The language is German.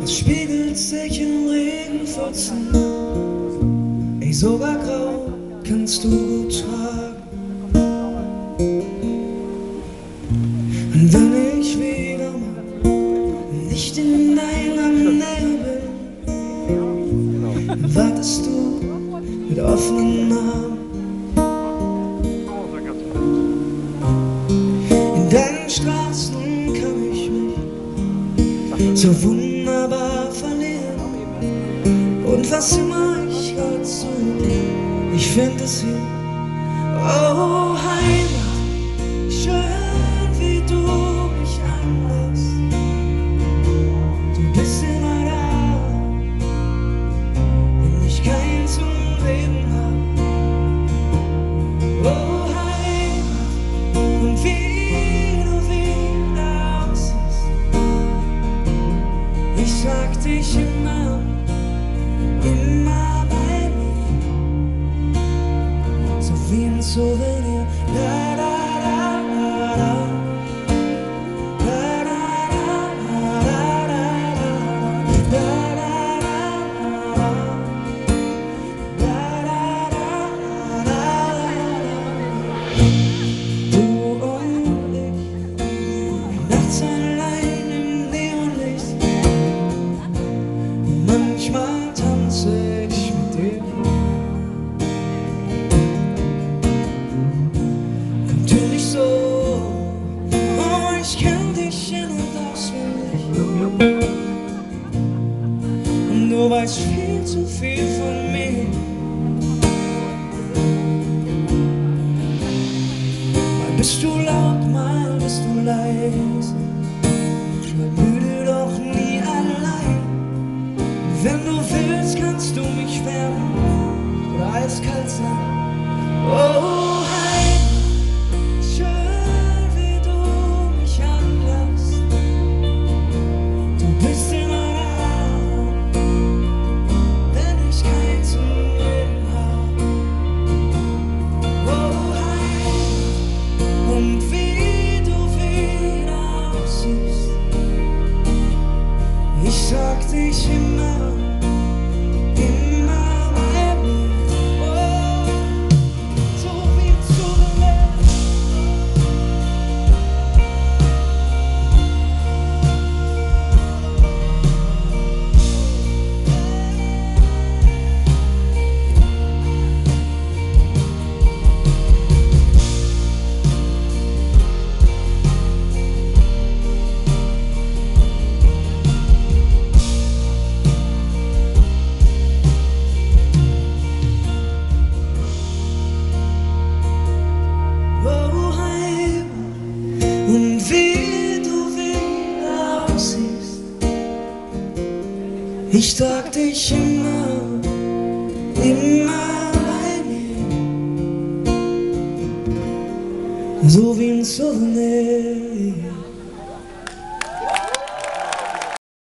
es spiegelt sich im Regenpfützen. Ey, sogar grau kannst du gut tragen. Und wenn ich wieder mal nicht in deiner Nähe bin, wartest du mit offenen Armen. In deinen Straßen kann ich mich so wunderbar verlieren. Und was immer ich gerade suche, ich finde es hier. Oh Heimat, schön wie du mich anlässt. Du bist immer da, wenn ich keinen zum Reden hab. Oh Heimat, und wie du wieder aussiehst. Ich sag dich immer bei mir, so wie ein Souvenir. Da, da, da, da, da, da, da, da, da, da, da, du und ich, nachts allein im Neonlicht. Manchmal tanze ich mit dir. Natürlich so, oh, ich kenn dich in- und auswendig. Und du weißt viel zu viel von mir. Mal bist du laut, mal bist du leise. Mal müde, doch nie allein. Wenn du willst, kannst du mich wärmen oder eiskalt sein. Oh Heimat, schön wie du mich anlässt. Du bist immer da, wenn ich keinen zum Reden hab. Oh Heimat, und wie du wieder aussiehst. Ich sag dich immer bei mir. Oh, so wie zu und wie du wieder aussiehst. Ich trag dich immer bei mir, so wie ein Souvenir.